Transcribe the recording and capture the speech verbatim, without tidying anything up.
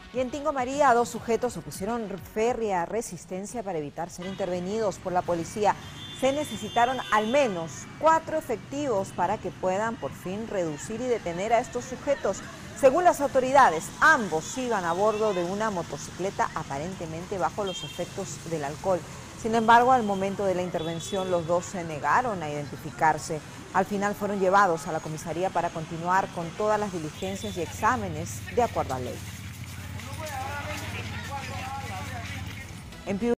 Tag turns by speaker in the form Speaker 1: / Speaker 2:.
Speaker 1: Y en Tingo María, dos sujetos opusieron férrea resistencia para evitar ser intervenidos por la policía. Se necesitaron al menos cuatro efectivos para que puedan por fin reducir y detener a estos sujetos. Según las autoridades, ambos iban a bordo de una motocicleta aparentemente bajo los efectos del alcohol. Sin embargo, al momento de la intervención, los dos se negaron a identificarse. Al final fueron llevados a la comisaría para continuar con todas las diligencias y exámenes de acuerdo a ley. En